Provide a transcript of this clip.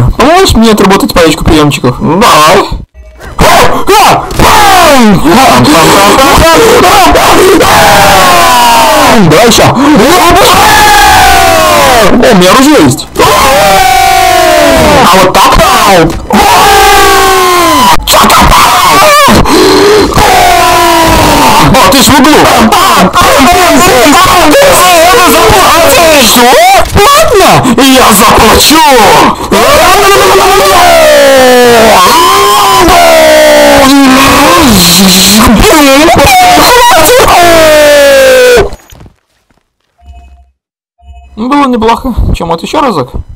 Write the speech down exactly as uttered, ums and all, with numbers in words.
Поможешь мне отработать парочку приемчиков? Давай. Давай еще. О, у меня оружие есть. А вот так? О, ты ж в углу. Что? Ладно, я заплачу. Было неплохо. Чем вот еще разок?